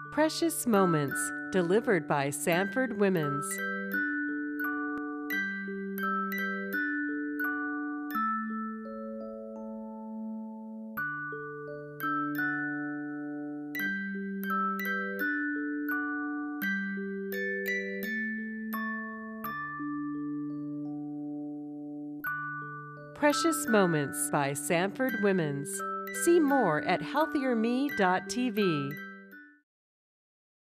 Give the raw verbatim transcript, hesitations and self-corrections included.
Precious Moments, delivered by Sanford Women's. Precious Moments by Sanford Women's. See more at healthier me dot t v.